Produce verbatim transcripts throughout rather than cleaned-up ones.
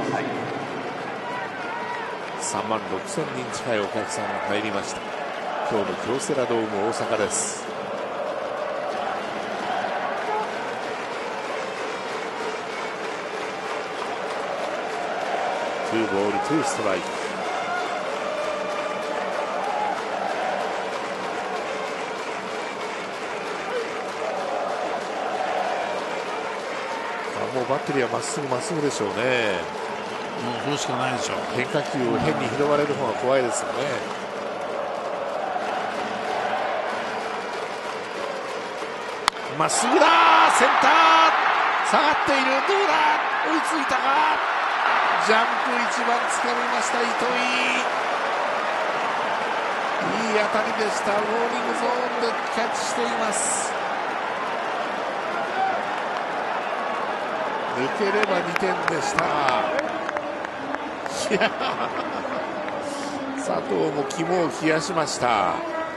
さんまんろくせんにん近いお客さんが入りました。今日の京セラドーム大阪です。ツーボールツーストライク。もうバッテリーはまっすぐまっすぐでしょうね。 もうそうしかないでしょう。 変化球を変に拾われる方が怖いですよね。まっすぐだ、センター下がっている、どうだ、追いついたか、ジャンプ一番つかみました糸井、いい当たりでした。ウォーニングゾーンでキャッチしています。抜ければにてんでした。いや、佐藤も肝を冷やしました。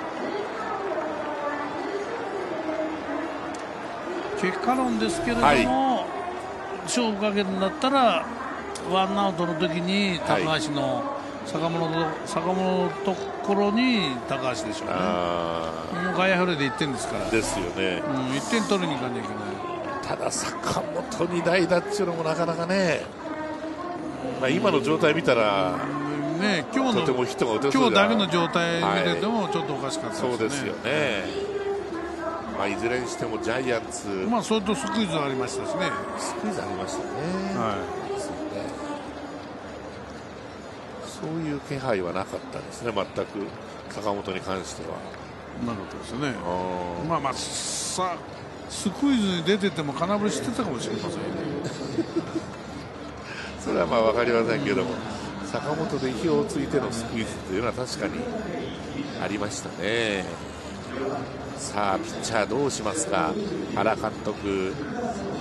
結果論ですけれども、はい、勝負かけるんだったらワンアウトの時に高橋の坂本の、坂本のところに高橋でしょうね。もう外野フライでいってんですから。ですよね、うん、いってん取りに行かなきゃいけない。 ただ坂本に代打っていうのもなかなかね、まあ、今の状態見たら、 うんね、今日のとてもヒットが打てそう今日だけの状態見ててもちょっとおかしかったですね。 そうですよね、まあ、いずれにしてもジャイアンツ、 まあ、それとスクイズありましたしね。 スクイズありましたね、はい、ですよね。そういう気配はなかったですね、全く坂本に関しては。 なかったですね。まあまあさスクイズに出てても空振りしてたかもしれませんね。 それはまあ分かりませんけども、坂本で意表をついてのスクイズというのは確かにありましたね。さあピッチャーどうしますか、原監督。